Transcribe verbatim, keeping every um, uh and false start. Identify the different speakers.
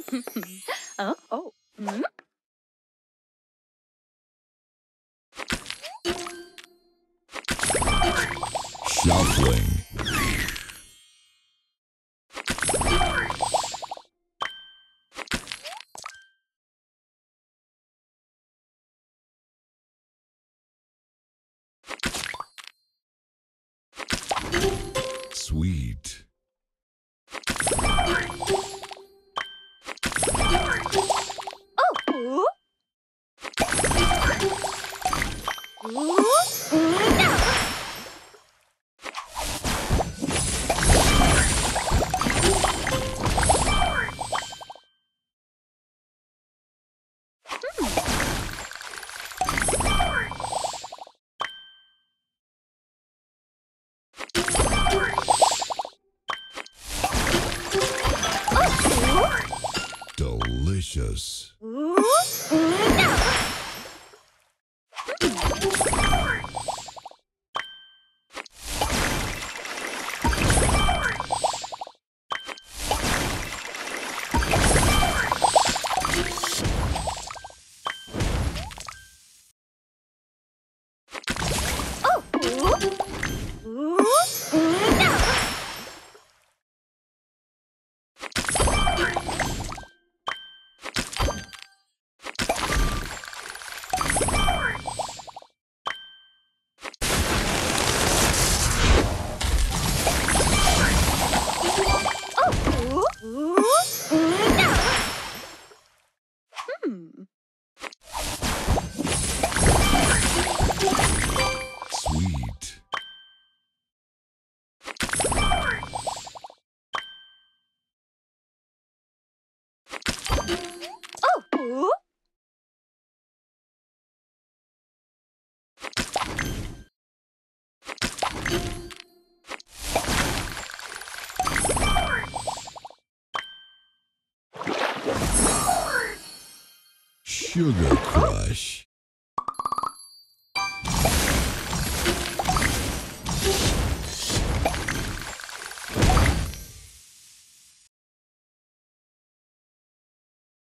Speaker 1: Oh, oh. Mm.
Speaker 2: Shuffling. Sweet.
Speaker 1: Oh. Ooh. Ooh. Ooh. No.
Speaker 2: Delicious.
Speaker 1: Ooh. Ooh. No. Oh. Ooh. Ooh. Ooh. No. Oh. Ooh. Ooh. Ooh. No. Hmm.
Speaker 2: Sweet.
Speaker 1: Oh. Ooh.
Speaker 2: Sugar Crush.